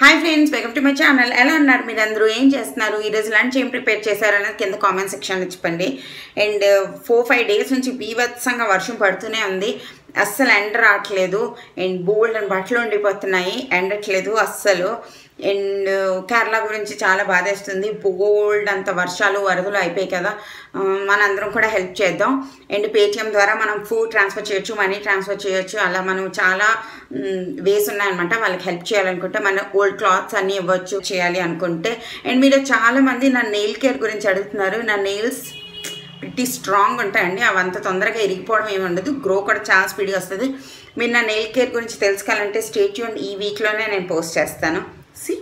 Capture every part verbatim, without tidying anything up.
Hi friends, welcome to my channel. ఎలా ఉన్నారు మీరు అందరూ? ఏం చేస్తున్నారు? ఈరోజు లంచ్ ఏం ప్రిపేర్ చేశారనేది కింద కామెంట్ సెక్షన్లో చెప్పండి. అండ్ ఫోర్ ఫైవ్ డేస్ నుంచి బీభత్సంగా వర్షం పడుతూనే ఉంది. అస్సలు ఎండ రావట్లేదు. అండ్ బోల్డ్ అని బట్టలు ఉండిపోతున్నాయి, ఎండట్లేదు అస్సలు. అండ్ కేరళ గురించి చాలా బాధేస్తుంది. బోల్డ్ అంత వర్షాలు వరదలు అయిపోయాయి కదా. మనందరం కూడా హెల్ప్ చేద్దాం. అండ్ పేటిఎం ద్వారా మనం ఫుడ్ ట్రాన్స్ఫర్ చేయొచ్చు, మనీ ట్రాన్స్ఫర్ చేయొచ్చు. అలా మనం చాలా వేస్ ఉన్నాయన్నమాట. వాళ్ళకి హెల్ప్ చేయాలనుకుంటే మన ఓల్డ్ క్లాత్స్ అన్నీ ఇవ్వచ్చు చేయాలి అనుకుంటే. అండ్ మీరు చాలామంది నా నెయిల్ కేర్ గురించి అడుగుతున్నారు. నా నెయిల్స్ ప్రిటీ స్ట్రాంగ్ ఉంటాయండి. అవి అంత తొందరగా ఇరిగిపోవడం ఏమి ఉండదు. గ్రో కూడా చాలా స్పీడ్గా వస్తుంది. మీరు నా నెయిల్ కేర్ గురించి తెలుసుకోవాలంటే స్టే ట్యూన్. ఈ వీక్లోనే నేను పోస్ట్ చేస్తాను. సి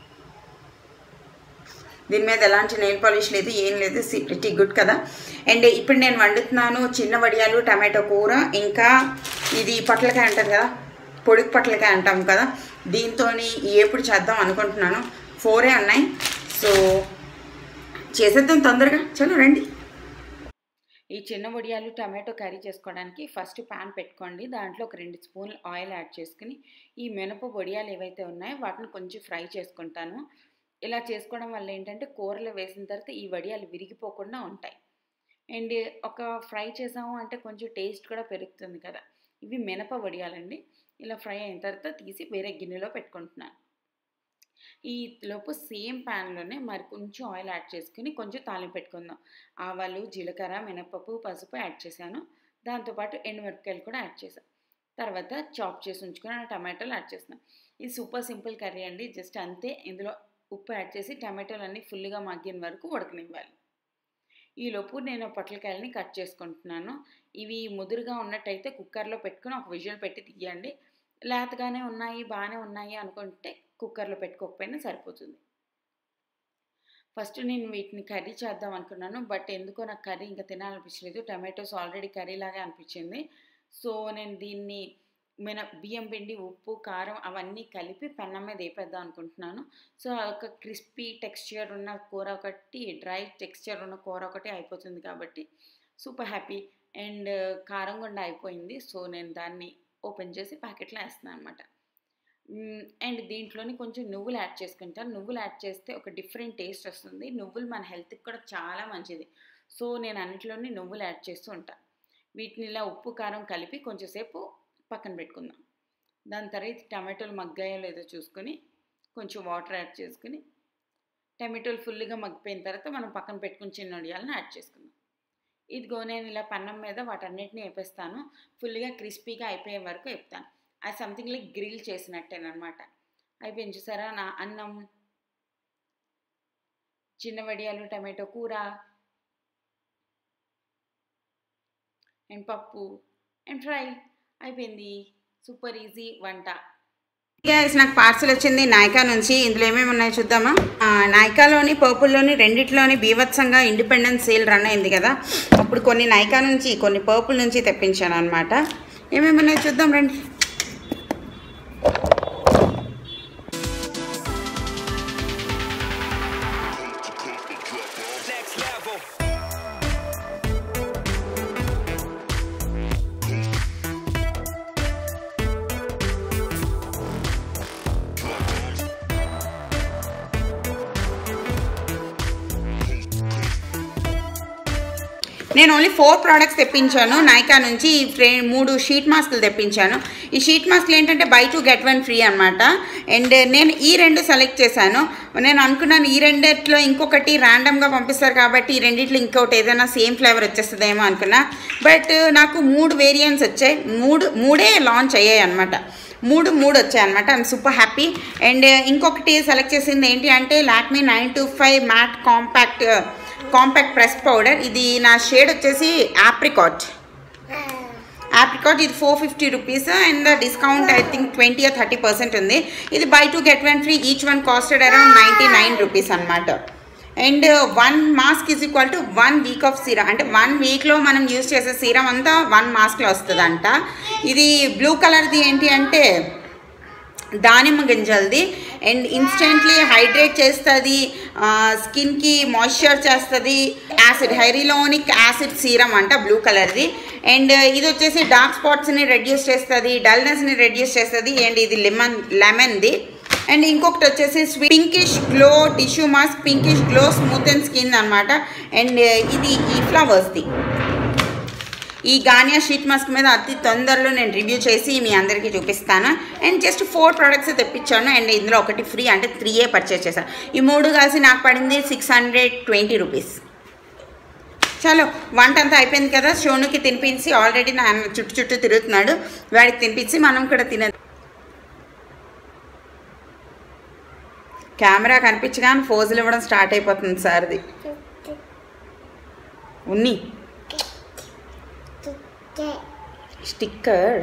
దీని మీద ఎలాంటి నెయిల్ పాలిష్ లేదు, ఏం లేదు. సి ప్రిటీ గుడ్ కదా. అండ్ ఇప్పుడు నేను వండుతున్నాను చిన్న వడియాలు, టమాటో కూర, ఇంకా ఇది పొట్లకాయ అంటారు కదా, పొడుగు పొట్లకాయ అంటాం కదా, దీంతో ఎప్పుడు చేద్దాం అనుకుంటున్నాను. ఫోరే ఉన్నాయి, సో చేసేద్దాం తొందరగా. చలో రండి. ఈ చిన్న వడియాలు టమాటో కర్రీ చేసుకోవడానికి ఫస్ట్ ప్యాన్ పెట్టుకోండి. దాంట్లో ఒక రెండు స్పూన్లు ఆయిల్ యాడ్ చేసుకుని ఈ మినప వడియాలు ఏవైతే ఉన్నాయో వాటిని కొంచెం ఫ్రై చేసుకుంటాను. ఇలా చేసుకోవడం వల్ల ఏంటంటే కూరలో వేసిన తర్వాత ఈ వడియాలు విరిగిపోకుండా ఉంటాయి. అండ్ ఒక ఫ్రై చేసాము అంటే కొంచెం టేస్ట్ కూడా పెరుగుతుంది కదా. ఇవి మినప వడియాలండి. ఇలా ఫ్రై అయిన తర్వాత తీసి వేరే గిన్నెలో పెట్టుకుంటున్నాను. ఈ లోపు సేమ్ ప్యాన్లోనే మరి కొంచెం ఆయిల్ యాడ్ చేసుకుని కొంచెం తాలింపు పెట్టుకుందాం. ఆవాలు, జీలకర్ర, మినపప్పు, పసుపు యాడ్ చేశాను. దాంతోపాటు ఎండుమిరపకాయలు కూడా యాడ్ చేశాను. తర్వాత చాప్ చేసి ఉంచుకుని టమాటాలు యాడ్ చేస్తున్నాను. ఇది సూపర్ సింపుల్ కర్రీ అండి. జస్ట్ అంతే. ఇందులో ఉప్పు యాడ్ చేసి టమాటాలు అన్నీ ఫుల్గా మగ్గిన వరకు ఉడకనివ్వాలి. ఈలోపు నేను పొట్లకాయలని కట్ చేసుకుంటున్నాను. ఇవి ముదురుగా ఉన్నట్టయితే కుక్కర్లో పెట్టుకుని ఒక విజిల్ పెట్టి తీయండి. లేతగానే ఉన్నాయి, బాగానే ఉన్నాయి అనుకుంటే కుక్కర్లో పెట్టుకోకపోయినా సరిపోతుంది. ఫస్ట్ నేను వీటిని కర్రీ చేద్దాం అనుకున్నాను. బట్ ఎందుకో నాకు కర్రీ ఇంకా తినాలనిపించలేదు. టమాటోస్ ఆల్రెడీ కర్రీ లాగా అనిపించింది. సో నేను దీన్ని మిన బియ్యం పిండి, ఉప్పు, కారం అవన్నీ కలిపి పెన్నం మీద వేపేద్దాం అనుకుంటున్నాను. సో ఒక క్రిస్పీ టెక్స్చర్ ఉన్న కూర ఒకటి, డ్రై టెక్స్చర్ ఉన్న కూర ఒకటి అయిపోతుంది కాబట్టి సూపర్ హ్యాపీ. అండ్ కారం కూడా అయిపోయింది. సో నేను దాన్ని ఓపెన్ చేసి ప్యాకెట్లో వేస్తున్నాను అనమాట. అండ్ దీంట్లోని కొంచెం నువ్వులు యాడ్ చేసుకుంటాను. నువ్వులు యాడ్ చేస్తే ఒక డిఫరెంట్ టేస్ట్ వస్తుంది. నువ్వులు మన హెల్త్కి కూడా చాలా మంచిది. సో నేను అన్నింటిలోని నువ్వులు యాడ్ చేస్తూ ఉంటాను. వీటిని ఇలా ఉప్పు, కారం కలిపి కొంచెంసేపు పక్కన పెట్టుకుందాం. దాని తర్వాత టమాటోలు మగ్గాయో లేదో చూసుకొని కొంచెం వాటర్ యాడ్ చేసుకుని టమాటోలు ఫుల్గా మగ్గిపోయిన తర్వాత మనం పక్కన పెట్టుకుని చిన్న వడియాలను యాడ్ చేసుకుందాం. ఇదిగో నేను ఇలా పన్నం మీద వాటన్నిటిని వేపేస్తాను. ఫుల్గా క్రిస్పీగా అయిపోయే వరకు వేపుతాను. అది సంథింగ్ లైక్ గ్రిల్ చేసినట్టేనమాట. అయిపోయింది చూసారా నా అన్నం, చిన్న వడియాలు, టమాటో కూర అండ్ పప్పు అండ్ ఫ్రై అయిపోయింది. సూపర్ ఈజీ వంట. గైస్, నాకు పార్సల్ వచ్చింది నాయికా నుంచి. ఇందులో ఏమేమి ఉన్నాయో చూద్దామా. నాయికాలోని పర్పుల్లోని రెండిట్లోని బీభత్సంగా ఇండిపెండెన్స్ సేల్ రన్ అయింది కదా. అప్పుడు కొన్ని నాయికా నుంచి కొన్ని పర్పుల్ నుంచి తెప్పించాను అనమాట. ఏమేమి ఉన్నాయో చూద్దాం రండి. నేను ఓన్లీ ఫోర్ ప్రోడక్ట్స్ తెప్పించాను నాయికా నుంచి. ఫ్రే మూడు షీట్ మాస్కులు తెప్పించాను. ఈ షీట్ మాస్కులు ఏంటంటే buy two get one free అనమాట. అండ్ నేను ఈ రెండు సెలెక్ట్ చేశాను. నేను అనుకున్నాను ఈ రెండిట్లో ఇంకొకటి ర్యాండమ్గా పంపిస్తారు కాబట్టి ఈ రెండిట్లో ఇంకొకటి ఏదైనా సేమ్ ఫ్లేవర్ వచ్చేస్తుందేమో అనుకున్నా. బట్ నాకు మూడు వేరియంట్స్ వచ్చాయి. మూడు మూడే లాంచ్ అయ్యాయి అనమాట. మూడు మూడు వచ్చాయి అనమాట. I'm super happy. అండ్ ఇంకొకటి సెలెక్ట్ చేసింది ఏంటి అంటే Lakme nine two five matte compact compact press powder. ఇది నా షేడ్ వచ్చేసి ఆప్రికాట్ ఆప్రికాట్ ఇది four fifty rupees. And discount I think twenty or thirty percent ఉంది. ఇది buy two get one free. Each one costed around ninety nine rupees అనమాట. And one mask is equal to one week of serum. అంటే one వీక్లో మనం use చేసే serum అంతా one మాస్క్లో వస్తుందంట. ఇది బ్లూ కలర్ది ఏంటి అంటే దానిమ్మ గింజలది. అండ్ ఇన్స్టెంట్లీ హైడ్రేట్ చేస్తుంది, స్కిన్కి మాయిశ్చర్ చేస్తుంది. యాసిడ్ హైరిలోనిక్ యాసిడ్ సీరం అంట బ్లూ కలర్ది. అండ్ ఇది వచ్చేసి డార్క్ స్పాట్స్ని రెడ్యూస్ చేస్తుంది, డల్నెస్ని రెడ్యూస్ చేస్తుంది. అండ్ ఇది లెమన్ లెమన్ది. అండ్ ఇంకొకటి వచ్చేసి pinkish glow tissue mask, pinkish glow smooth and skin అనమాట. అండ్ ఇది ఈ ఫ్లవర్స్ది. ఈ గానియా షీట్ మాస్క్ మీద అతి తొందరలో నేను రివ్యూ చేసి మీ అందరికీ చూపిస్తాను. అండ్ జస్ట్ ఫోర్ ప్రోడక్ట్స్ తెప్పించాను. అండ్ ఇందులో ఒకటి ఫ్రీ, అంటే త్రీయే పర్చేస్ చేశాను. ఈ మూడు కలిసి నాకు పడింది సిక్స్ హండ్రెడ్ ట్వంటీ రూపీస్. చలో వంట అంతా అయిపోయింది కదా. షోనుకి తినిపించి, ఆల్రెడీ నా చుట్టూ చుట్టూ తిరుగుతున్నాడు, వాడికి తినిపించి మనం కూడా తిన. కెమెరా కనిపించగానే ఫోజులు ఇవ్వడం స్టార్ట్ అయిపోతుంది సార్ది. ఉన్ని స్టిక్కర్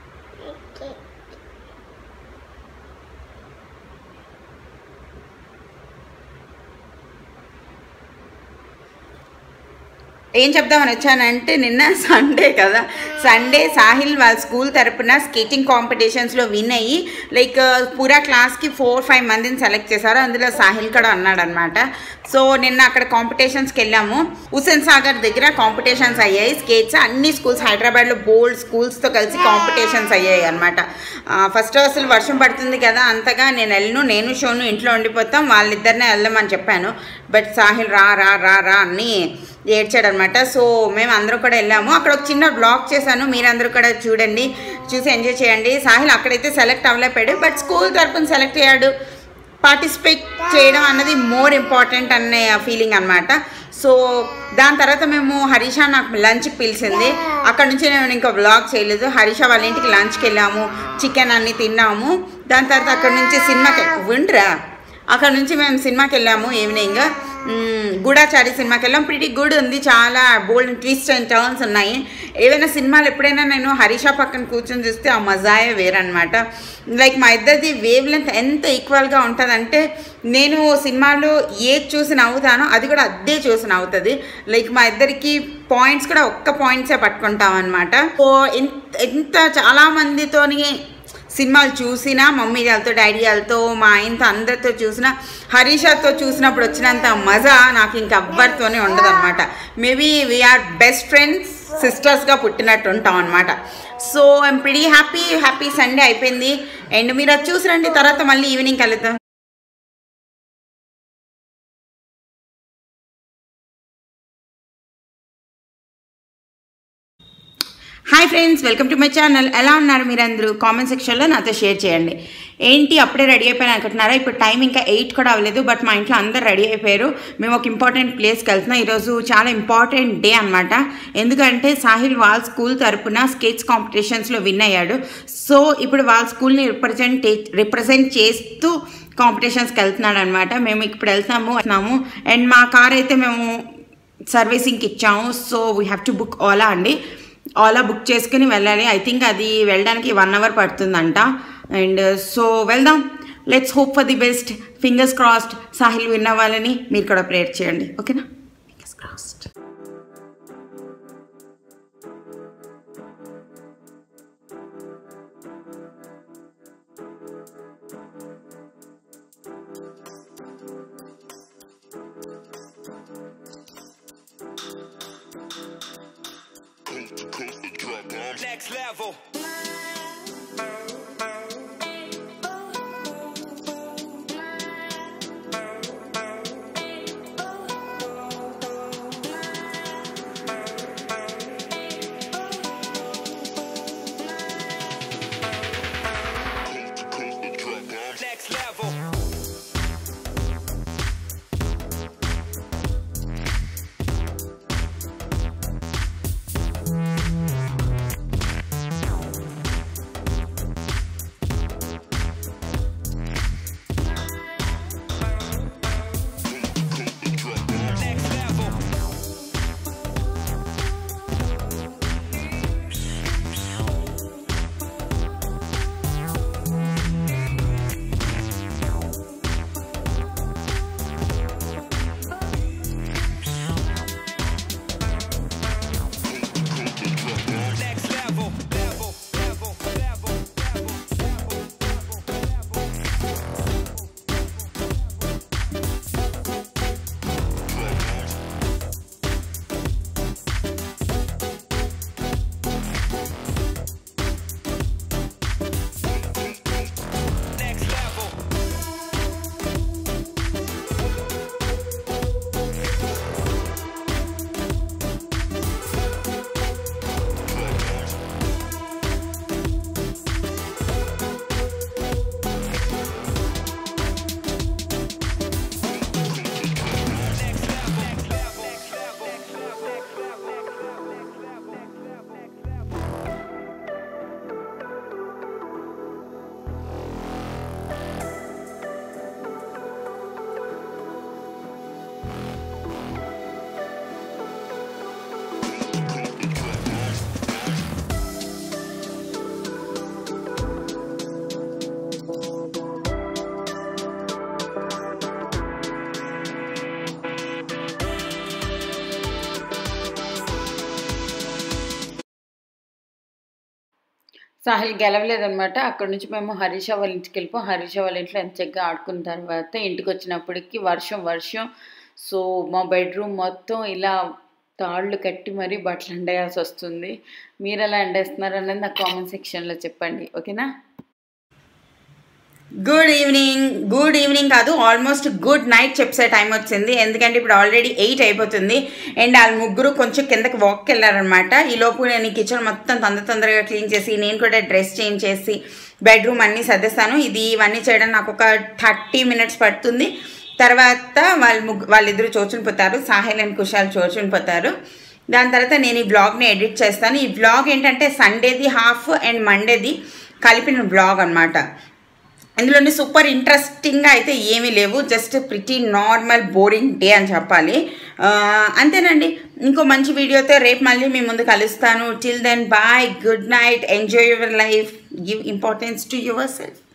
ఏం చెప్దామని వచ్చానంటే, నిన్న సండే కదా, సండే సాహిల్ వాళ్ళ స్కూల్ తరపున స్కేటింగ్ కాంపిటీషన్స్లో విన్ అయ్యి లైక్ పూరా క్లాస్కి ఫోర్ ఫైవ్ మందిని సెలెక్ట్ చేశారు. అందులో సాహిల్ కూడా అన్నాడనమాట. సో నిన్న అక్కడ కాంపిటీషన్స్కి వెళ్ళాము. హుసేన్ సాగర్ దగ్గర కాంపిటీషన్స్ అయ్యాయి స్కేట్స్. అన్ని స్కూల్స్, హైదరాబాద్లో బోల్డ్ స్కూల్స్తో కలిసి కాంపిటీషన్స్ అయ్యాయి అనమాట. ఫస్ట్ అసలు వర్షం పడుతుంది కదా, అంతగా నేను వెళ్ళను, నేను షోను ఇంట్లో ఉండిపోతాం, వాళ్ళిద్దరినే వెళ్దామని చెప్పాను. బట్ సాహిల్ రా రా రా రా అని ఏడ్చాడు అనమాట. సో మేము అందరూ కూడా వెళ్ళాము. అక్కడ ఒక చిన్న బ్లాగ్ చేశాను, మీరందరూ కూడా చూడండి, చూసి ఎంజాయ్ చేయండి. సాహిల్ అక్కడైతే సెలెక్ట్ అవ్వలేపాడు, బట్ స్కూల్ తరపున సెలెక్ట్ అయ్యాడు. పార్టిసిపేట్ చేయడం అన్నది మోర్ ఇంపార్టెంట్ అనే ఫీలింగ్ అనమాట. సో దాని తర్వాత మేము హరీష నాకు లంచ్కి పిలిచింది. అక్కడ నుంచి నేను ఇంకా వ్లాగ్ చేయలేదు. హరీష వాళ్ళ ఇంటికి లంచ్కి వెళ్ళాము, చికెన్ అన్ని తిన్నాము. దాని తర్వాత అక్కడ నుంచి సినిమాకి విండ్రా అక్కడ నుంచి మేము సినిమాకి వెళ్ళాము. ఈవినింగ్ గూఢాచారి సినిమాకి వెళ్ళాం. ప్రిటీ గుడ్ ఉంది, చాలా బోల్డ్ ట్విస్ట్ అండ్ టర్న్స్ ఉన్నాయి. ఏవైనా సినిమాలు ఎప్పుడైనా నేను హరీష పక్కన కూర్చొని చూస్తే ఆ మజాయే వేరనమాట. లైక్ మా ఇద్దరిది వేవ్ లెంత్ ఎంత ఈక్వల్గా ఉంటుందంటే, నేను సినిమాలో ఏది చూసి నవ్వుతానో అది కూడా అదే చూసి నవ్వుతుంది. లైక్ మా ఇద్దరికి పాయింట్స్ కూడా ఒక్క పాయింట్సే పట్టుకుంటాం అనమాట. సో ఎంత ఎంత చాలామందితోని సినిమాలు చూసినా, మమ్మీ వాళ్ళతో, డాడీ వాళ్ళతో, మా ఆయనతో, అందరితో చూసినా, హరీషతో చూసినప్పుడు వచ్చినంత మజా నాకు ఇంకెవ్వరితోనే ఉండదు అనమాట. మేబీ వీఆర్ బెస్ట్ ఫ్రెండ్స్, సిస్టర్స్గా పుట్టినట్టు ఉంటాం అనమాట. So I'm pretty happy. Happy Sunday అయిపోయింది. అండ్ మీరు అది చూసి రండి, తర్వాత మళ్ళీ ఈవినింగ్ కలుద్దాం. Hi friends, welcome to my channel. ఎలా ఉన్నారు మీరందరూ? కామెంట్ సెక్షన్లో నాతో షేర్ చేయండి. ఏంటి అప్పుడే రెడీ అయిపోయాను అనుకుంటున్నారా? ఇప్పుడు టైం ఇంకా ఎయిట్ కూడా అవ్వలేదు, బట్ మా ఇంట్లో అందరు రెడీ అయిపోయారు. మేము ఒక ఇంపార్టెంట్ ప్లేస్కి వెళ్తున్నాం. ఈరోజు చాలా ఇంపార్టెంట్ డే అనమాట. ఎందుకంటే సాహిల్ వాళ్ళ స్కూల్ తరపున స్కేట్స్ కాంపిటీషన్స్లో విన్ అయ్యాడు. సో ఇప్పుడు వాళ్ళ స్కూల్ని రిప్రజెంట్ రిప్రజెంట్ చేస్తూ కాంపిటీషన్స్కి వెళ్తున్నాడు అనమాట. మేము ఇప్పుడు వెళ్తున్నాము వస్తున్నాము అండ్ మా కార్ అయితే మేము సర్వీసింగ్కి ఇచ్చాము. So we have to book Ola అండి. ఓలా బుక్ చేసుకుని వెళ్ళాలి. ఐ థింక్ అది వెళ్ళడానికి వన్ అవర్ పడుతుందంట. అండ్ సో వెళ్దాం. Let's hope for the best. Fingers crossed. Sahil win అవ్వాలని మీరు కూడా ప్రేయర్ చేయండి, ఓకేనా? Fingers crossed. Next level. Sahil గెలవలేదనమాట. అక్కడ నుంచి మేము హరీష వాళ్ళ ఇంటికి వెళ్ళిపోం. హరీష వాళ్ళ ఇంట్లో ఎంత చక్కగా ఆడుకున్న తర్వాత ఇంటికి వచ్చినప్పటికి వర్షం వర్షం సో మా బెడ్రూమ్ మొత్తం ఇలా తాళ్ళు కట్టి మరీ బట్టలు ఎండేయాల్సి వస్తుంది. మీరు ఎలా ఎండేస్తున్నారు అనేది నాకు కామెంట్ సెక్షన్లో చెప్పండి, ఓకేనా? గుడ్ ఈవినింగ్ గుడ్ ఈవినింగ్ కాదు ఆల్మోస్ట్ గుడ్ నైట్ చెప్పే టైం వచ్చింది. ఎందుకంటే ఇప్పుడు ఆల్రెడీ ఎయిట్ అయిపోతుంది అండ్ వాళ్ళు ముగ్గురు కొంచెం కిందకి వాక్కి వెళ్ళారనమాట. ఈలోపు నేను కిచెన్ మొత్తం తొందర తొందరగా క్లీన్ చేసి నేను కూడా డ్రెస్ చేంజ్ చేసి బెడ్రూమ్ అన్నీ సర్దేస్తాను. ఇది ఇవన్నీ చేయడం నాకు ఒక థర్టీ మినిట్స్ పడుతుంది. తర్వాత వాళ్ళు ముగ్గు వాళ్ళిద్దరు చోచుని పోతారు, సాహిల్ అండ్ కుషాల్ చోచుని పోతారు. దాని తర్వాత నేను ఈ బ్లాగ్ని ఎడిట్ చేస్తాను. ఈ బ్లాగ్ ఏంటంటే సండేది హాఫ్ అండ్ మండేది కలిపిన బ్లాగ్ అనమాట. ఇందులోని సూపర్ ఇంట్రెస్టింగ్గా అయితే ఏమీ లేవు, just pretty normal boring day అని చెప్పాలి. అంతేనండి. ఇంకో మంచి వీడియోతో రేపు మళ్ళీ మీ ముందు కలుస్తాను. Till then bye, good night, enjoy your life, give importance to your self.